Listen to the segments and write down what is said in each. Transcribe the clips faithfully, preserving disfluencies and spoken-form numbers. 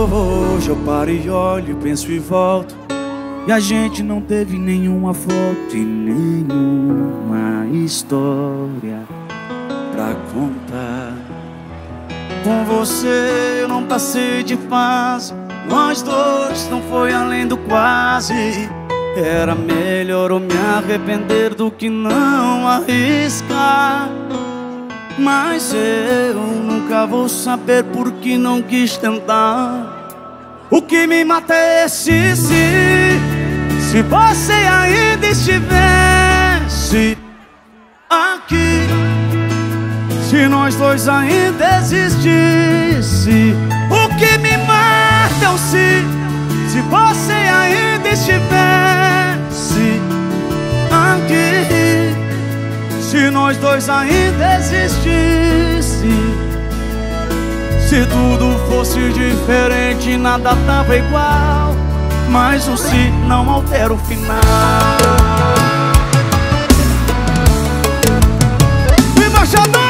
Hoje eu paro e olho, penso e volto, e a gente não teve nenhuma foto e nenhuma história pra contar. Com você eu não passei de fase, nós dois não foi além do quase. Era melhor eu me arrepender do que não arriscar. Mas eu nunca vou saber por que não quis tentar. O que me mata é esse se, se você ainda estivesse aqui, se nós dois ainda existisse. O que me mata é o se, se você ainda estivesse aqui, se nós dois ainda existisse. Se tudo fosse diferente, nada tava igual, mas o se não altera o final. Embaixador!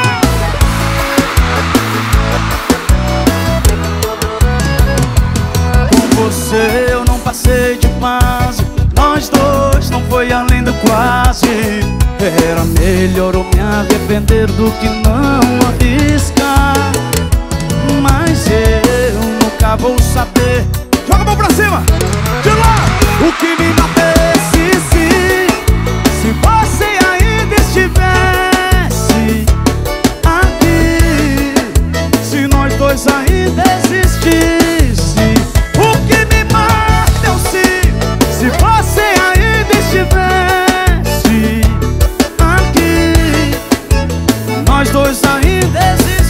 Com você eu não passei de fase, nós dois não foi além do quase. Era melhor eu me arrepender do que não arriscar. Mas eu nunca vou saber. Joga a mão pra cima, de lá. O que me mata é esse se, se você ainda estivesse aqui, se nós dois ainda existisse. O que me mata é o se, se você ainda estivesse aqui, nós dois ainda existisse.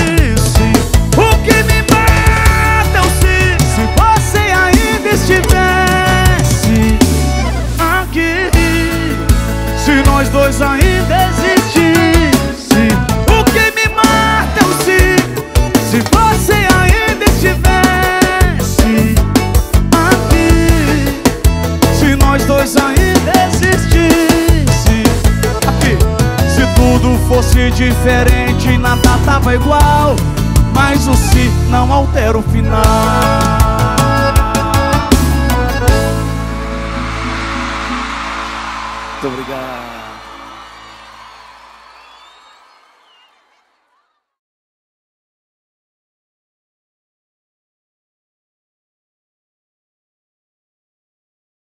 Nós dois ainda existisse. O que me mata é o se, se você ainda estivesse aqui, se nós dois ainda existisse. Aqui. Se tudo fosse diferente, nada tava igual, mas o se não altera o final. Muito obrigado.